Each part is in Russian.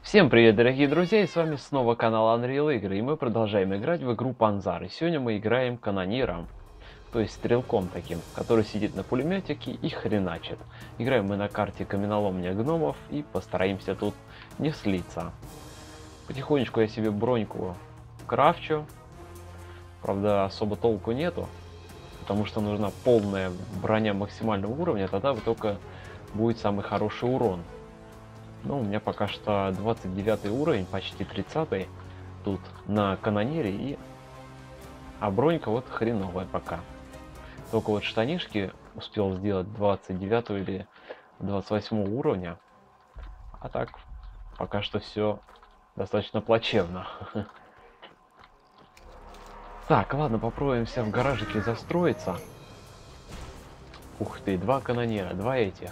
Всем привет, дорогие друзья, и с вами снова канал Unreal Игры, и мы продолжаем играть в игру Панзар. И сегодня мы играем канониром, то есть стрелком таким, который сидит на пулеметике и хреначит. Играем мы на карте Каменоломня гномов и постараемся тут не слиться. Потихонечку я себе броньку крафчу, правда особо толку нету, потому что нужна полная броня максимального уровня, тогда только будет самый хороший урон. Ну, у меня пока что 29 уровень, почти 30 тут на канонере, а бронька вот хреновая пока. Только вот штанишки успел сделать 29 или 28 уровня, а так пока что все достаточно плачевно. Так, ладно, попробуемся в гаражике застроиться. Ух ты, два канонера, два этих.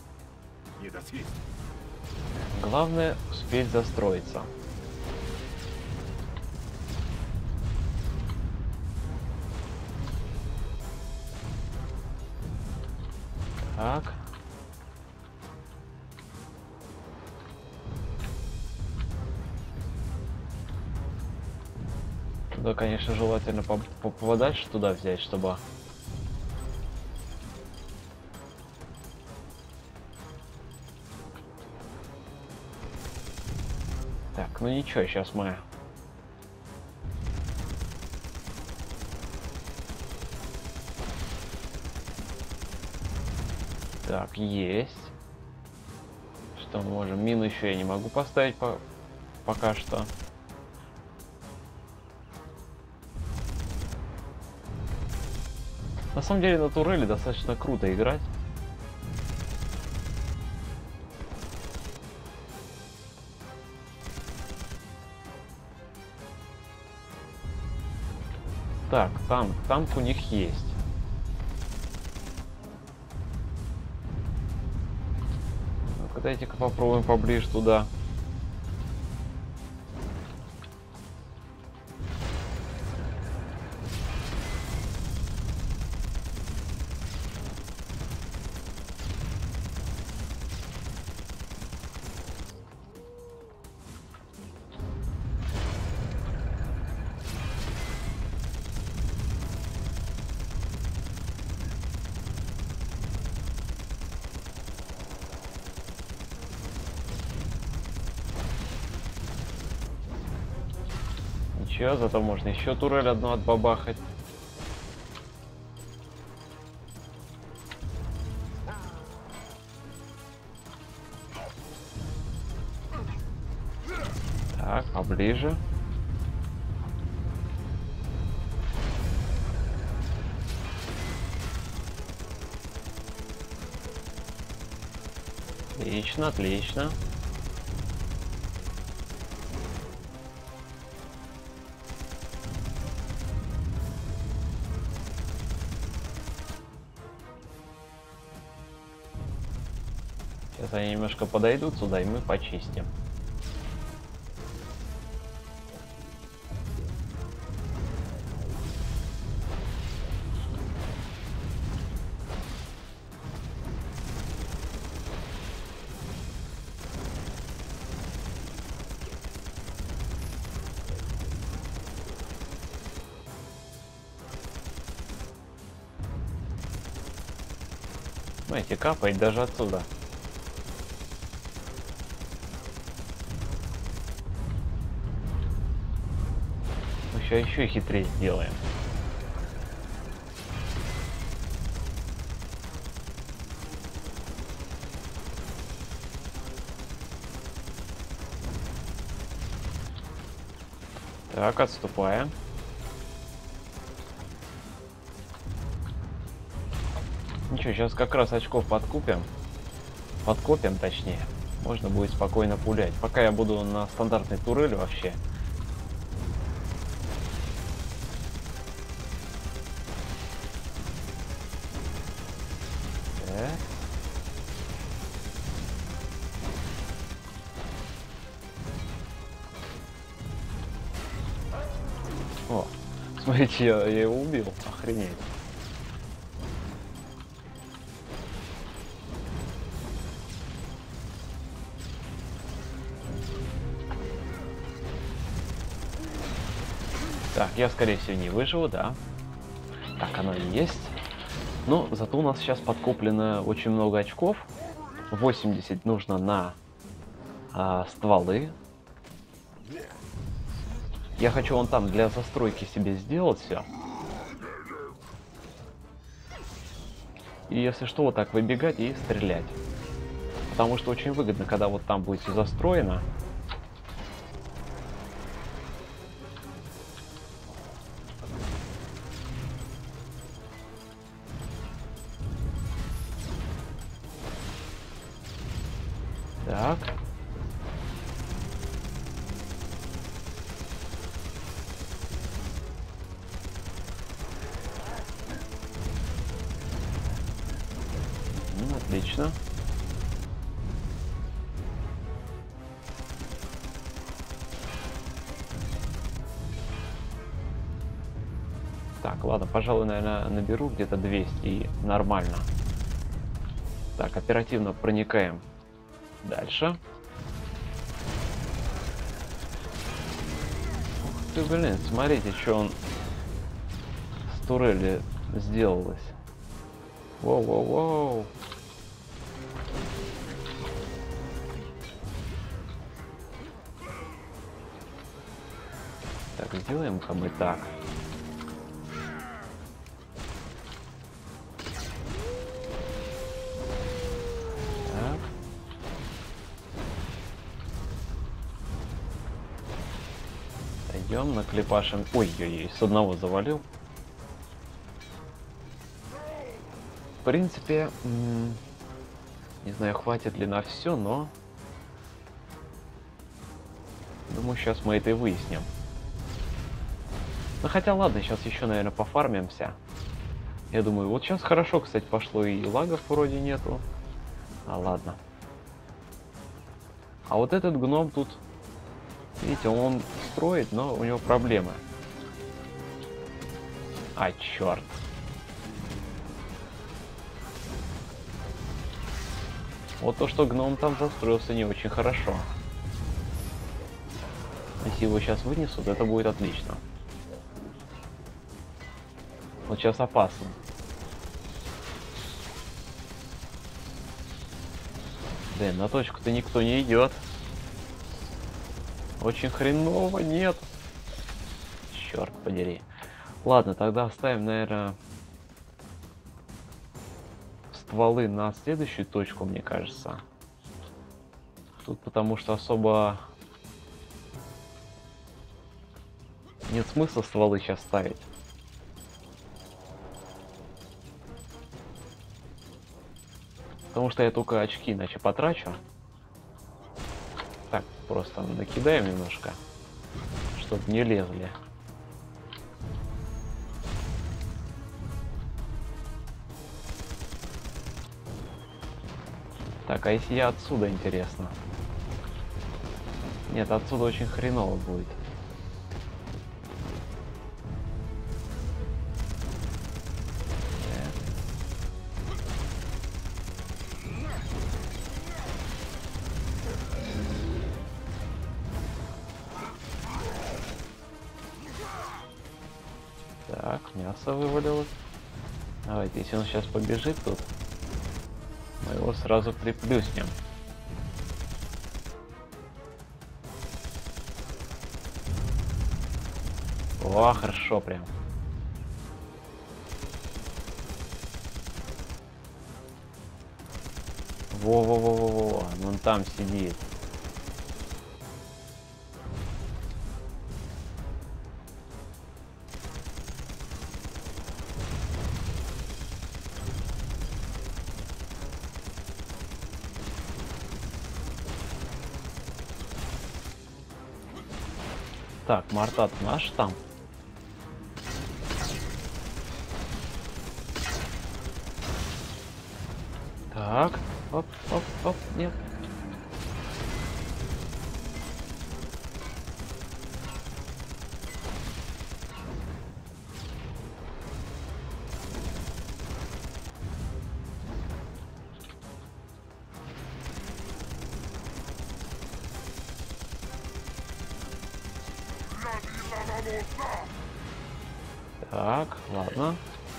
Главное успеть застроиться. Так. Туда, конечно, желательно подальше туда взять, чтобы... Так, ну ничего, сейчас мы... Так, есть. Что мы можем? Мину еще я не могу поставить пока что. На самом деле на турели достаточно круто играть. Так, танк у них есть. Ну-ка, дайте-ка попробуем поближе туда. Ничего, зато можно еще турель одну отбабахать. Так, поближе. Отлично, отлично. Сейчас они немножко подойдут сюда, и мы почистим. Знаете, капает даже отсюда. Мы сейчас еще хитрее сделаем. Так, отступаем. Ничего, сейчас как раз очков подкупим. Подкопим, точнее. Можно будет спокойно пулять. Пока я буду на стандартной турели вообще. Так. О, смотрите, я его убил. Охренеть. Так, я, скорее всего, не выживу, да. Так, оно и есть. Но зато у нас сейчас подкоплено очень много очков. 80 нужно на стволы. Я хочу вон там для застройки себе сделать все. И если что, вот так выбегать и стрелять. Потому что очень выгодно, когда вот там будет все застроено. Так. Отлично. Так, ладно, пожалуй, наверное, наберу где-то 200 и нормально. Так, оперативно проникаем дальше. Ух ты, блин, смотрите, что он с турели сделалось. Воу-воу-воу. Так, сделаем-ка мы так. Так. Идем, наклепашем. Ой-ой-ой, с одного завалил. В принципе, не знаю, хватит ли на все, но думаю, сейчас мы это и выясним. Ну хотя ладно, сейчас еще, наверное, пофармимся. Я думаю, вот сейчас хорошо, кстати, пошло, и лагов вроде нету. А ладно. А вот этот гном тут, видите, он строит, но у него проблемы. А, черт. Вот то, что гном там застроился не очень хорошо. Если его сейчас вынесут, это будет отлично. Вот сейчас опасно. Блин, на точку-то никто не идет. Очень хреново, нет. Черт подери. Ладно, тогда оставим, наверное, стволы на следующую точку, мне кажется. Тут потому что особо нет смысла стволы сейчас ставить. Потому что я только очки иначе потрачу. Так, просто накидаем немножко, чтобы не лезли. Так, а если я отсюда, интересно? Нет, отсюда очень хреново будет. Так, мясо вывалилось. Давайте, если он сейчас побежит тут, мы его сразу приплюснем. О, хорошо прям. Во-во-во-во-во, он там сидит. Так, Мартат наш там. Так, оп, оп, оп, нет. Так, ладно.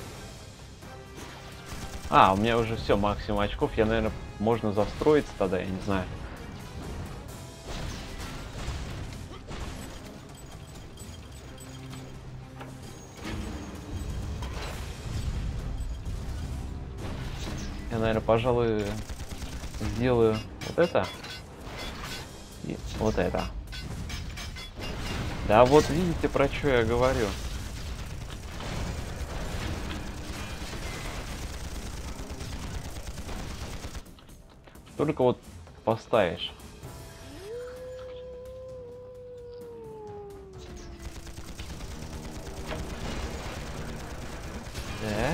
А, у меня уже все, максимум очков. Я, наверное, можно застроиться тогда, я не знаю. Я, наверное, пожалуй, сделаю вот это и вот это. Да вот видите, про что я говорю. Только вот поставишь. Так.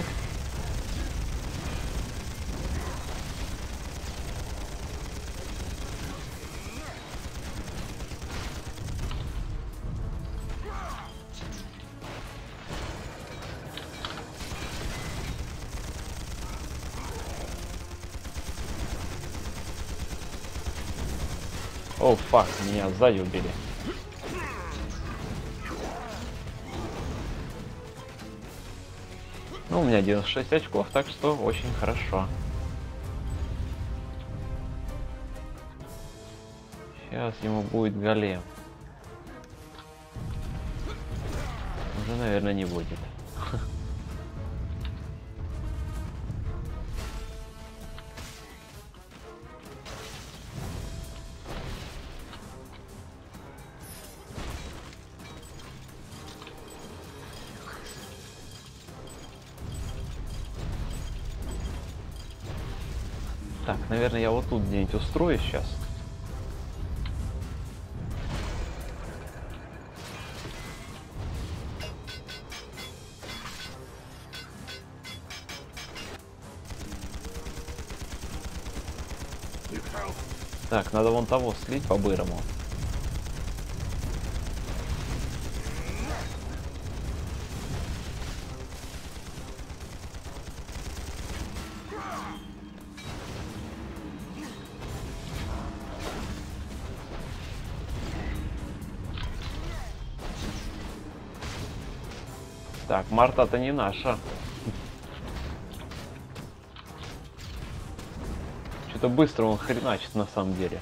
О, фак, меня сзади убили. Ну, у меня 96 очков, так что очень хорошо. Сейчас ему будет голем. Уже, наверное, не будет. Так, наверное, я вот тут где-нибудь устроюсь сейчас. Так, надо вон того слить по-бырому. Так, Марта-то не наша. Что-то быстро он хреначит на самом деле.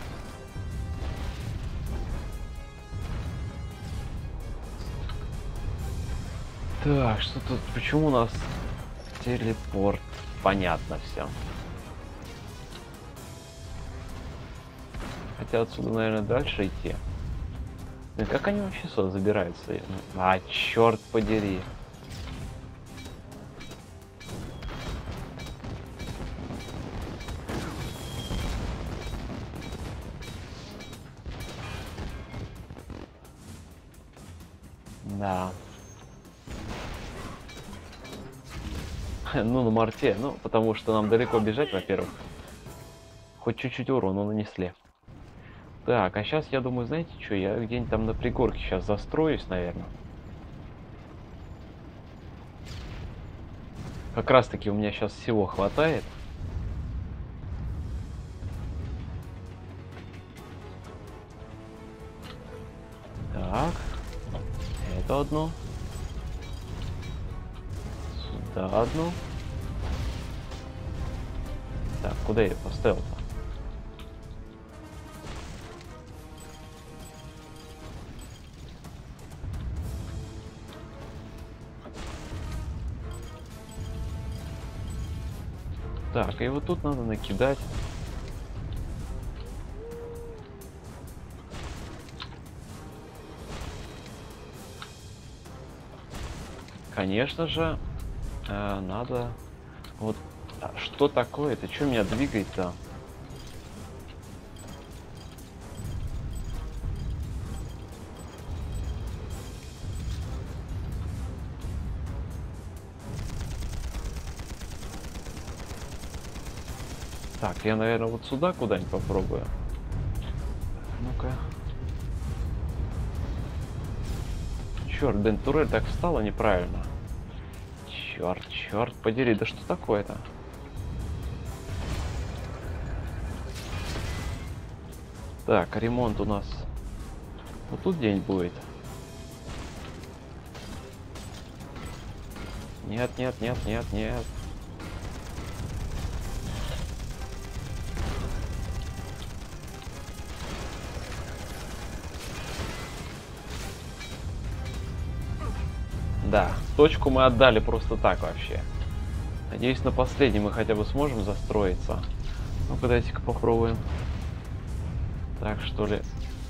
Так, что тут? Почему у нас телепорт? Понятно все. Хотя отсюда, наверное, дальше идти. Да как они вообще сюда забираются? А, черт подери. Да. Ну, на Марте. Ну, потому что нам далеко бежать, во-первых. Хоть чуть-чуть урона нанесли. Так, а сейчас, я думаю, знаете что? Я где-нибудь там на пригорке сейчас застроюсь, наверное. Как раз таки у меня сейчас всего хватает. Так. Это одно. Сюда одно. Так, куда я ее поставил-то? Так, и вот тут надо накидать. Конечно же, надо... Вот, что такое? Это что меня двигает-то? Так, я, наверное, вот сюда куда-нибудь попробую. Ну-ка. Черт, блин, турель так встала неправильно. Черт, черт подери, да что такое-то? Так, ремонт у нас вот тут день будет. Нет, нет, нет, нет, нет. Да, точку мы отдали просто так вообще. Надеюсь, на последней мы хотя бы сможем застроиться. Ну-ка, дайте-ка попробуем. Так, что ли?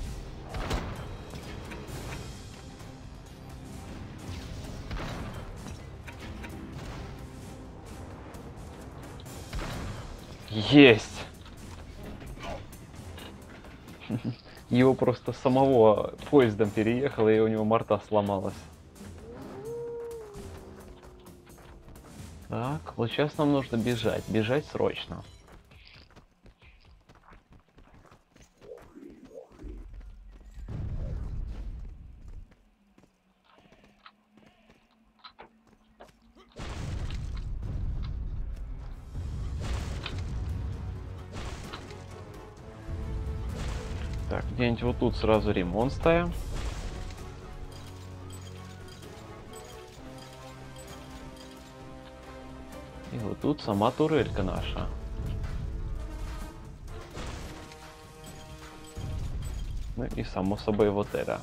Есть! Его просто самого поездом переехало, и у него морда сломалась. Так, вот сейчас нам нужно бежать. Бежать срочно. Так, где-нибудь вот тут сразу ремонт ставим. И вот тут сама турелька наша. Ну и само собой вот это.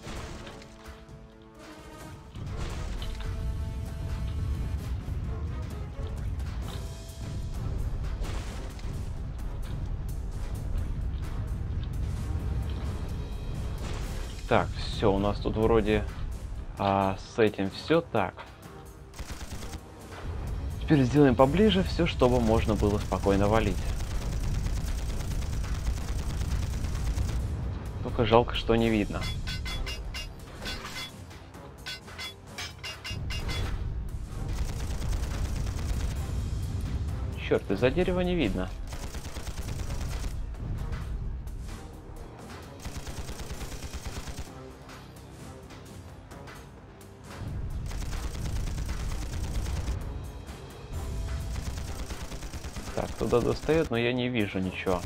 Так, все, у нас тут вроде с этим все так. Теперь сделаем поближе все, чтобы можно было спокойно валить. Только жалко, что не видно. Черт, из-за дерева не видно. Так, туда достает, но я не вижу ничего.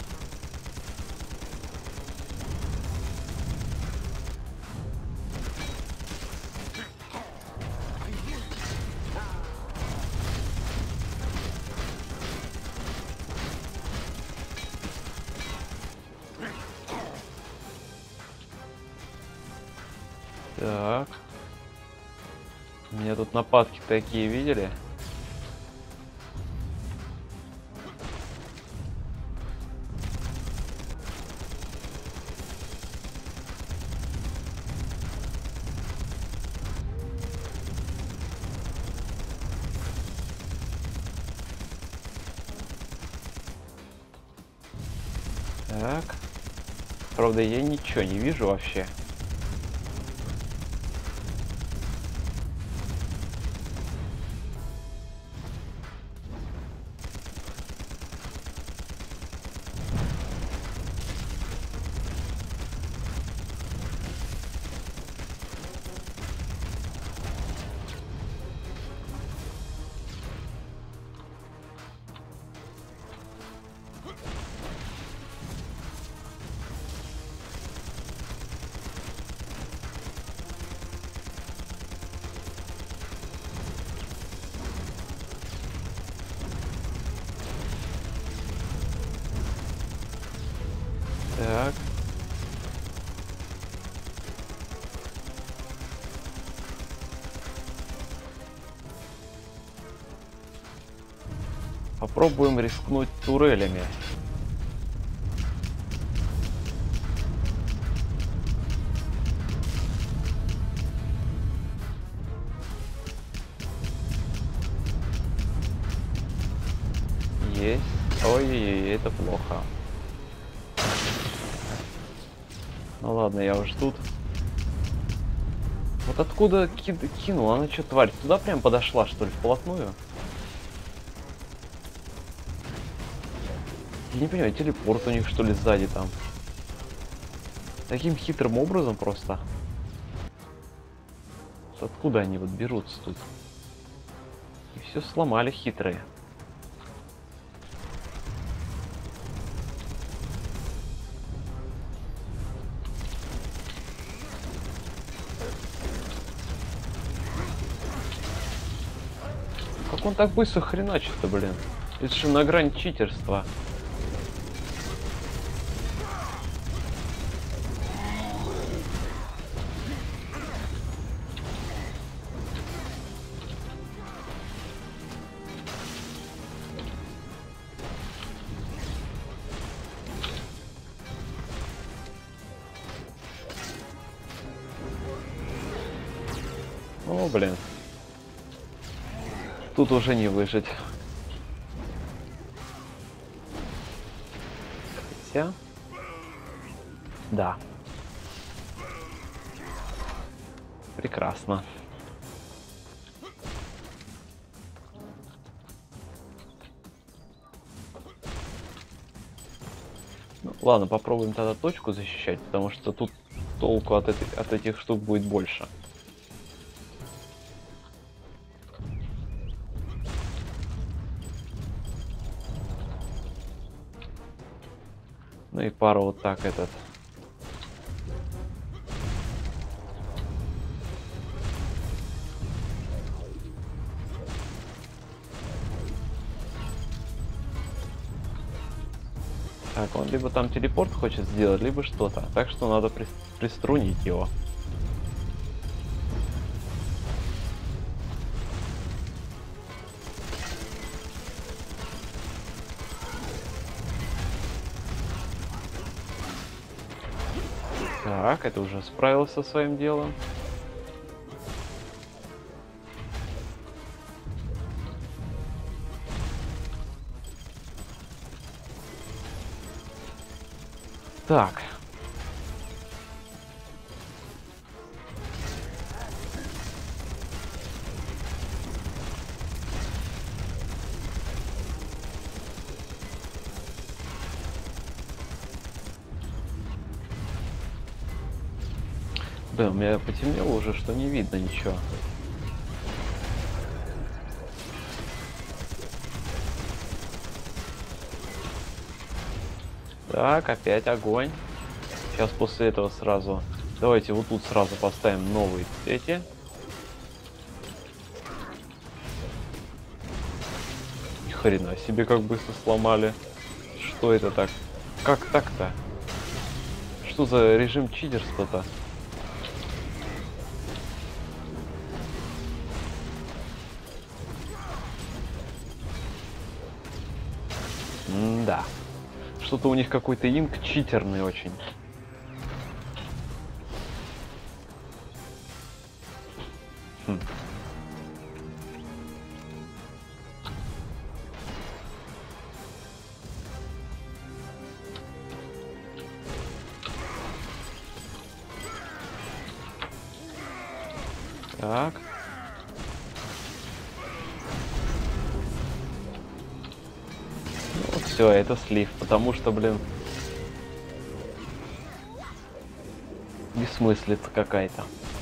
Так. У меня тут нападки такие, видели? Так. Правда, я ничего не вижу вообще. Так. Попробуем рискнуть турелями. Есть. Ой-ой-ой, это плохо. Ну ладно, я уж тут. Вот откуда кинул? Она что, тварь, туда прям подошла, что ли, вплотную? Я не понимаю, телепорт у них, что ли, сзади там. Таким хитрым образом просто. Откуда они вот берутся тут? И все сломали хитрые. он так быстро хреначит-то, блин? Это же на грани читерства. О, блин. Тут уже не выжить. Хотя... Да. Прекрасно. Ну, ладно, попробуем тогда точку защищать, потому что тут толку от этих штук будет больше. Ну и пару вот так этот. Так, он либо там телепорт хочет сделать, либо что-то. Так что надо приструнить его. Так, это уже справился со своим делом. Так. Да, у меня потемнело уже, что не видно ничего. Так, опять огонь. Сейчас после этого сразу... Давайте вот тут сразу поставим новые эти. Ни хрена себе, как быстро сломали. Что это так? Как так-то? Что за режим читерства-то? Да. Что-то у них какой-то инк читерный очень. Хм. Так. Ну, все, это слив, потому что, блин, бессмыслица какая-то.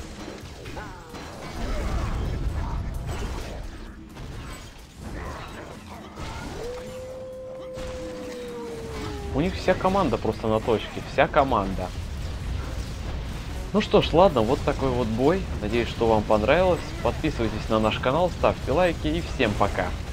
У них вся команда просто на точке, вся команда. Ну что ж, ладно, вот такой вот бой. Надеюсь, что вам понравилось. Подписывайтесь на наш канал, ставьте лайки и всем пока.